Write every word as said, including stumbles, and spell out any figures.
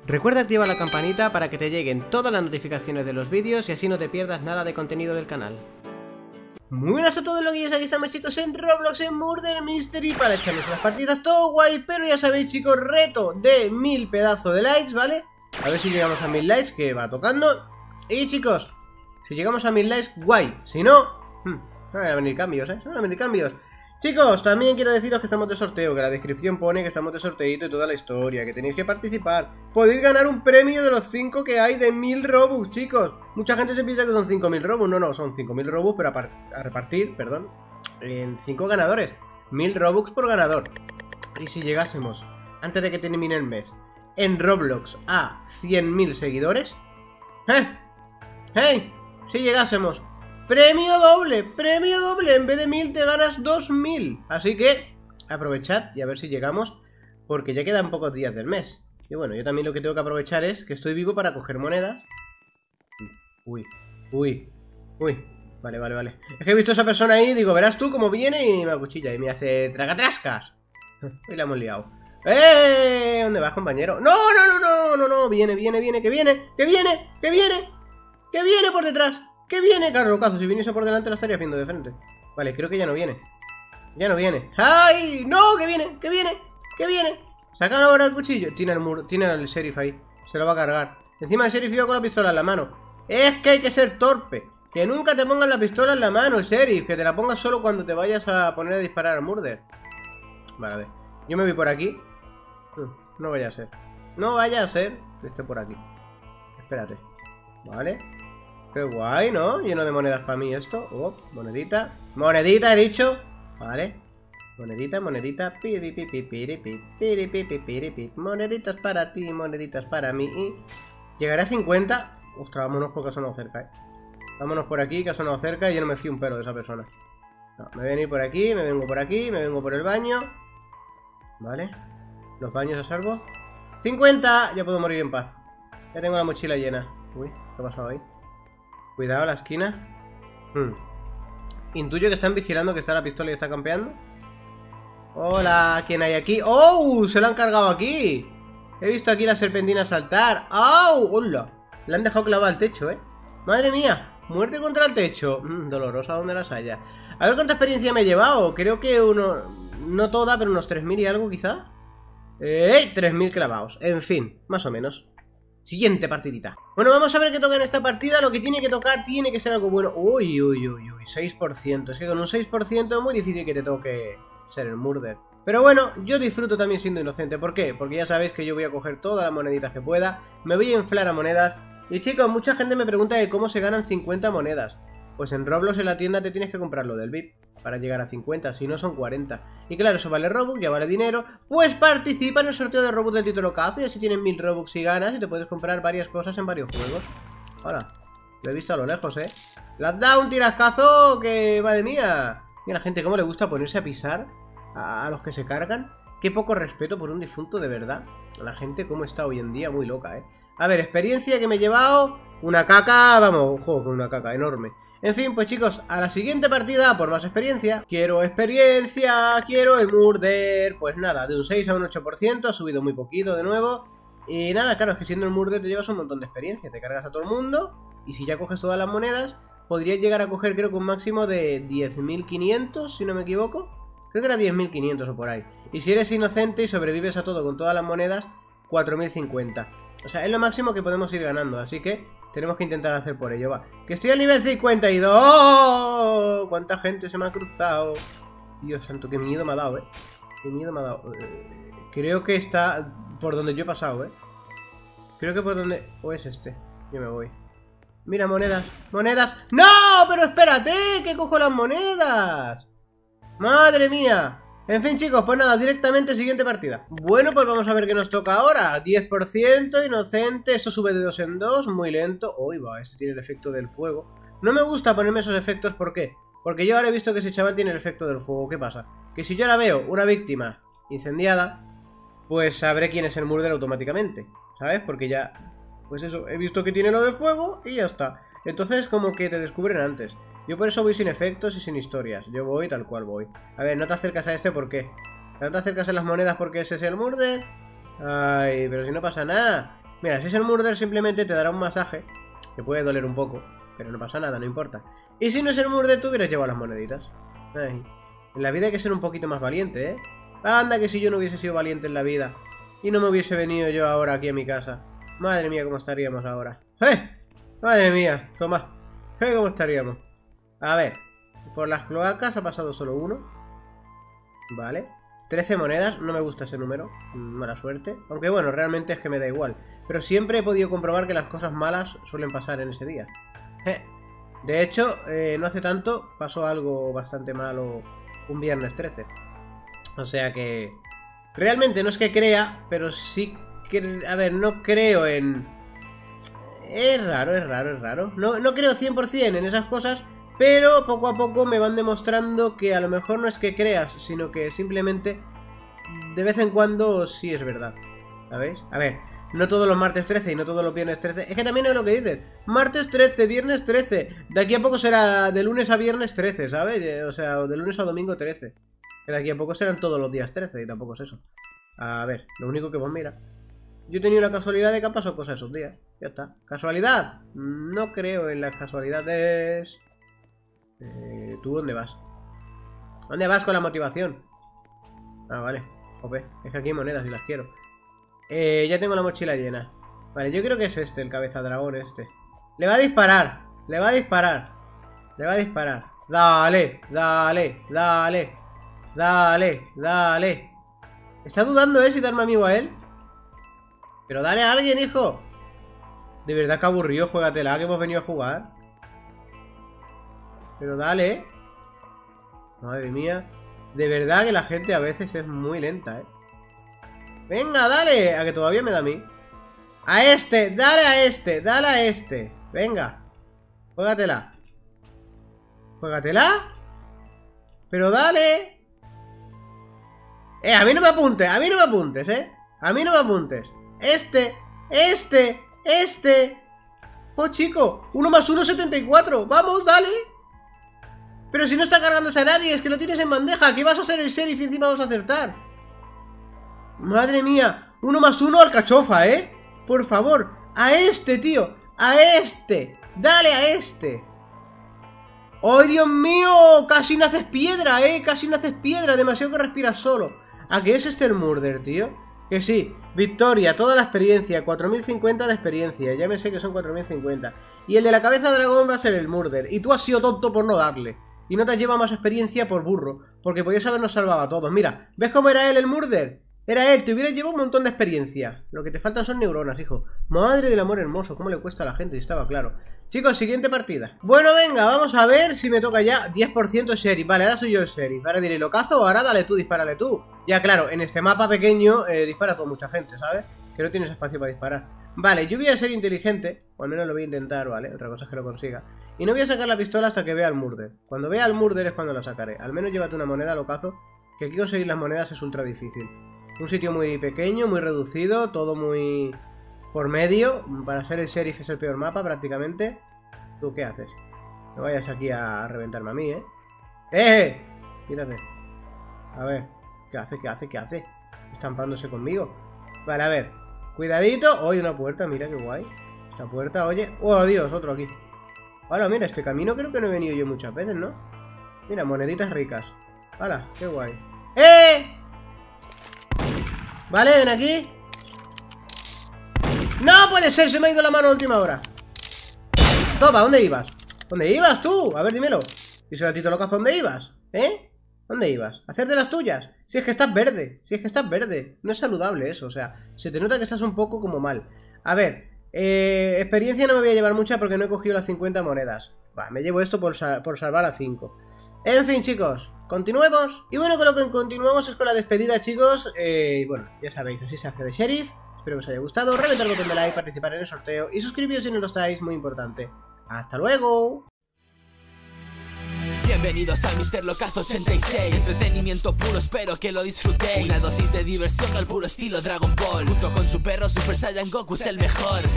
Recuerda activar la campanita para que te lleguen todas las notificaciones de los vídeos y así no te pierdas nada de contenido del canal. Muy buenas a todos, loquillos, aquí estamos, chicos, en Roblox, en Murder Mystery, para echarnos unas partidas todo guay. Pero ya sabéis, chicos, reto de mil pedazos de likes, ¿vale? A ver si llegamos a mil likes, que va tocando. Y chicos, si llegamos a mil likes, guay. Si no, hmm, no van a venir cambios, ¿eh? No van a venir cambios. Chicos, también quiero deciros que estamos de sorteo, que la descripción pone que estamos de sorteito y toda la historia, que tenéis que participar. Podéis ganar un premio de los cinco que hay de mil Robux, chicos. Mucha gente se piensa que son cinco mil Robux, no, no, son cinco mil Robux, pero a, a repartir, perdón, en cinco ganadores. mil Robux por ganador. Y si llegásemos, antes de que termine el mes, en Roblox a cien mil seguidores, ¡eh! ¡Hey! Si llegásemos... ¡Premio doble! ¡Premio doble! En vez de mil te ganas dos mil. Así que aprovechad y a ver si llegamos, porque ya quedan pocos días del mes. Y bueno, yo también lo que tengo que aprovechar es que estoy vivo para coger monedas. Uy, uy, uy. Vale, vale, vale. Es que he visto a esa persona ahí y digo, verás tú cómo viene y me acuchilla y me hace tragatrascas. Hoy la hemos liado. ¡Eh! ¿Dónde vas, compañero? ¡No, no, no, no, no, no! Viene, viene, viene, que viene, que viene, que viene, que viene por detrás. ¿Qué viene, Carlocazo? Si viniese por delante lo estarías viendo de frente. Vale, creo que ya no viene. Ya no viene. ¡Ay! ¡No! ¡Que viene! ¡Que viene! ¡Que viene! Sacan ahora el cuchillo. Tiene el muro, tiene el sheriff ahí. Se lo va a cargar. Encima el sheriff iba con la pistola en la mano. Es que hay que ser torpe. Que nunca te pongas la pistola en la mano, sheriff. Que te la pongas solo cuando te vayas a poner a disparar al murder. Vale, a ver. Yo me voy por aquí. No vaya a ser. No vaya a ser que esté por aquí. Espérate. Vale. Qué guay, ¿no? Lleno de monedas para mí esto. Oh, monedita. Monedita, he dicho. Vale. Monedita, monedita. Piri, piri, piri, piri, piri, piri, piri, piri. Moneditas para ti, moneditas para mí. Y llegaré a cincuenta. Ostras, vámonos porque ha sonado cerca, ¿eh? Vámonos por aquí, que ha sonado cerca y yo no me fío un pelo de esa persona. No, me voy a venir por aquí, me vengo por aquí, me vengo por el baño. Vale. Los baños a salvo. cincuenta. Ya puedo morir en paz. Ya tengo la mochila llena. Uy, ¿qué ha pasado ahí? Cuidado a la esquina. hmm. Intuyo que están vigilando que está la pistola y está campeando. Hola, ¿quién hay aquí? ¡Oh! Se la han cargado aquí. He visto aquí la serpentina saltar. ¡Oh! ¡Hola! La han dejado clavada al techo, ¿eh? ¡Madre mía! Muerte contra el techo. mm, Dolorosa donde las haya. A ver cuánta experiencia me he llevado. Creo que uno... No toda, pero unos tres mil y algo quizá. ¡Eh! tres mil clavados. En fin, más o menos. Siguiente partidita. Bueno, vamos a ver qué toca en esta partida. Lo que tiene que tocar tiene que ser algo bueno. Uy, uy, uy, uy, seis por ciento. Es que con un seis por ciento es muy difícil que te toque ser el murder. Pero bueno, yo disfruto también siendo inocente. ¿Por qué? Porque ya sabéis que yo voy a coger todas las moneditas que pueda. Me voy a inflar a monedas. Y chicos, mucha gente me pregunta de cómo se ganan cincuenta monedas. Pues en Roblox en la tienda te tienes que comprar lo del V I P para llegar a cincuenta, si no son cuarenta. Y claro, eso vale Robux, ya vale dinero. Pues participa en el sorteo de Robux del título Cazo y así tienes mil Robux y ganas y te puedes comprar varias cosas en varios juegos. Hola, lo he visto a lo lejos, ¿eh? ¡Le has dado un tirascazo que, madre mía! Y a la gente cómo le gusta ponerse a pisar a, a los que se cargan. Qué poco respeto por un difunto, de verdad. La gente cómo está hoy en día, muy loca, ¿eh? A ver, experiencia que me he llevado. Una caca, vamos, un juego con una caca enorme. En fin, pues chicos, a la siguiente partida por más experiencia. Quiero experiencia, quiero el murder. Pues nada, de un seis a un ocho por ciento, ha subido muy poquito de nuevo. Y nada, claro, es que siendo el murder te llevas un montón de experiencia. Te cargas a todo el mundo y si ya coges todas las monedas, podrías llegar a coger creo que un máximo de diez mil quinientos, si no me equivoco. Creo que era diez mil quinientos o por ahí. Y si eres inocente y sobrevives a todo con todas las monedas, cuatro mil cincuenta. O sea, es lo máximo que podemos ir ganando, así que tenemos que intentar hacer por ello, va. ¡Que estoy al nivel cincuenta y dos! ¡Oh! ¡Cuánta gente se me ha cruzado! Dios santo, qué miedo me ha dado, eh. Qué miedo me ha dado. Eh, creo que está por donde yo he pasado, eh. Creo que por donde... ¿O es este? Yo me voy. Mira, monedas. ¡Monedas! ¡No! ¡Pero espérate! ¡Que cojo las monedas! ¡Madre mía! En fin, chicos, pues nada, directamente siguiente partida. Bueno, pues vamos a ver qué nos toca ahora. diez por ciento, inocente. Esto sube de dos en dos, muy lento. Uy, va, este tiene el efecto del fuego. No me gusta ponerme esos efectos, ¿por qué? Porque yo ahora he visto que ese chaval tiene el efecto del fuego. ¿Qué pasa? Que si yo ahora veo una víctima incendiada, pues sabré quién es el murder automáticamente, ¿sabes? Porque ya, pues eso, he visto que tiene lo del fuego y ya está. Entonces como que te descubren antes. Yo por eso voy sin efectos y sin historias. Yo voy tal cual voy. A ver, no te acercas a este, ¿por qué? No te acercas a las monedas porque ese es el murder. Ay, pero si no pasa nada. Mira, si es el Murder simplemente te dará un masaje, que puede doler un poco, pero no pasa nada, no importa. Y si no es el Murder, tú hubieras llevado las moneditas. Ay. En la vida hay que ser un poquito más valiente, ¿eh? Anda que si yo no hubiese sido valiente en la vida y no me hubiese venido yo ahora aquí a mi casa. Madre mía, cómo estaríamos ahora. ¡Eh! Madre mía, toma. ¡Eh! ¿Cómo estaríamos? A ver, por las cloacas ha pasado solo uno. Vale. trece monedas, no me gusta ese número. Mala suerte. Aunque bueno, realmente es que me da igual. Pero siempre he podido comprobar que las cosas malas suelen pasar en ese día. Eh. De hecho, eh, no hace tanto pasó algo bastante malo un viernes trece. O sea que... Realmente no es que crea, pero sí que... A ver, no creo en... Es raro, es raro, es raro. No, no creo cien por cien en esas cosas, pero poco a poco me van demostrando que a lo mejor no es que creas, sino que simplemente de vez en cuando sí es verdad. ¿Sabéis? A ver, no todos los martes trece y no todos los viernes trece. Es que también es lo que dices. Martes trece, viernes trece. De aquí a poco será de lunes a viernes trece, ¿sabes? O sea, de lunes a domingo trece. Que de aquí a poco serán todos los días trece y tampoco es eso. A ver, lo único que vos mira. Yo he tenido la casualidad de que han pasado cosas esos días. Ya está. ¿Casualidad? No creo en las casualidades. Eh, ¿Tú dónde vas? ¿Dónde vas con la motivación? Ah, vale. Jope. Es que aquí hay monedas y las quiero. Eh, ya tengo la mochila llena. Vale, yo creo que es este, el cabeza dragón este. Le va a disparar. Le va a disparar. Le va a disparar. Dale, dale, dale. Dale, dale. ¿Está dudando, eh, si darme amigo a él? Pero dale a alguien, hijo. De verdad que aburrido, juégatela, que hemos venido a jugar. Pero dale, eh. Madre mía. De verdad que la gente a veces es muy lenta, eh. Venga, dale. A que todavía me da a mí. A este, dale a este, dale a este. Venga. Juégatela. ¿Juégatela? Pero dale. Eh, a mí no me apuntes, a mí no me apuntes, eh. A mí no me apuntes. Este, este, este. Oh, chico, uno más uno, setenta y cuatro. Vamos, dale. Pero si no está cargándose a nadie, es que lo tienes en bandeja. Aquí vas a ser el sheriff y encima vas a acertar. Madre mía, uno más uno alcachofa, ¿eh? Por favor, a este, tío. A este, dale a este. ¡Oh, Dios mío! Casi naces piedra, ¿eh? Casi naces piedra, demasiado que respiras solo. ¿A qué es este el Murder, tío? Que sí, victoria, toda la experiencia, cuatro mil cincuenta de experiencia. Ya me sé que son cuatro mil cincuenta. Y el de la cabeza de dragón va a ser el Murder. Y tú has sido tonto por no darle. Y no te has llevado más experiencia por burro, porque podías habernos salvado a todos. Mira, ¿ves cómo era él el Murder? Era él, te hubieras llevado un montón de experiencia. Lo que te faltan son neuronas, hijo. Madre del amor hermoso, cómo le cuesta a la gente, y estaba claro. Chicos, siguiente partida. Bueno, venga, vamos a ver si me toca ya diez por ciento sheriff. Vale, ahora soy yo el sheriff. Ahora diré, ¿lo cazo? Ahora dale tú, dispárale tú. Ya, claro, en este mapa pequeño eh, dispara toda mucha gente, ¿sabes? Que no tienes espacio para disparar. Vale, yo voy a ser inteligente, o al menos lo voy a intentar, ¿vale? Otra cosa es que lo consiga. Y no voy a sacar la pistola hasta que vea al Murder. Cuando vea al Murder es cuando la sacaré. Al menos llévate una moneda, lo cazo. Que aquí conseguir las monedas es ultra difícil. Un sitio muy pequeño, muy reducido, todo muy por medio. Para ser el sheriff es el peor mapa prácticamente. ¿Tú qué haces? No vayas aquí a reventarme a mí, ¿eh? ¡Eh! Quítate. A ver, ¿qué hace? ¿Qué hace? ¿Qué hace? Estampándose conmigo. Vale, a ver. Cuidadito. Oye, una puerta, mira qué guay. Esta puerta, oye. ¡Oh, Dios! Otro aquí. Hola, mira, este camino creo que no he venido yo muchas veces, ¿no? Mira, moneditas ricas. ¡Hala! ¡Qué guay! ¡Eh! Vale, ven aquí. ¡No puede ser! Se me ha ido la mano a última hora. Toma, ¿dónde ibas? ¿Dónde ibas tú? A ver, dímelo. ¿Y ese gatito locazo dónde ibas? ¿Eh? ¿Dónde ibas? ¿A hacer de las tuyas? Si es que estás verde. Si es que estás verde. No es saludable eso, o sea, se te nota que estás un poco como mal. A ver, eh, experiencia no me voy a llevar mucha porque no he cogido las cincuenta monedas. Va, me llevo esto por, sal por salvar a cinco. En fin, chicos, continuemos. Y bueno, con lo que continuamos es con la despedida, chicos. Eh, bueno, ya sabéis, así se hace de sheriff. Espero que os haya gustado. Reventar el botón de like, participar en el sorteo y suscribiros si no lo estáis, muy importante. ¡Hasta luego! Bienvenidos a míster Locazo ochenta y seis. Entretenimiento puro, espero que lo disfrutéis. Una dosis de diversión al puro estilo Dragon Ball. Junto con su perro Super Saiyan Goku es el mejor.